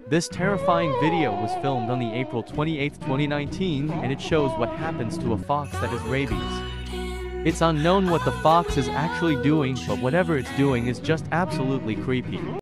This terrifying video was filmed on the April 28, 2019, and it shows what happens to a fox that has rabies. It's unknown what the fox is actually doing, but whatever it's doing is just absolutely creepy.